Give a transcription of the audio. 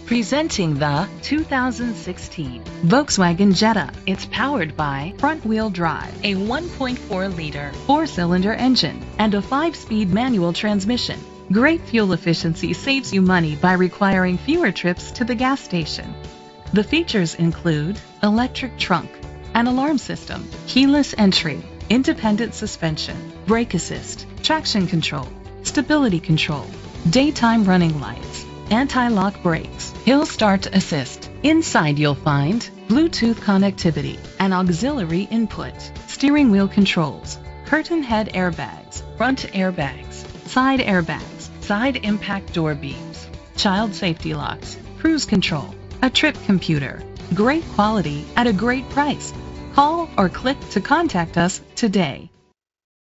Presenting the 2016 Volkswagen Jetta. It's powered by front-wheel drive, a 1.4-liter four-cylinder engine, and a 5-speed manual transmission. Great fuel efficiency saves you money by requiring fewer trips to the gas station. The features include electric trunk, an alarm system, keyless entry, independent suspension, brake assist, traction control, stability control, daytime running lights, anti-lock brakes, hill start assist. Inside you'll find Bluetooth connectivity, an auxiliary input, steering wheel controls, curtain head airbags, front airbags, side impact door beams, child safety locks, cruise control, a trip computer. Great quality at a great price. Call or click to contact us today.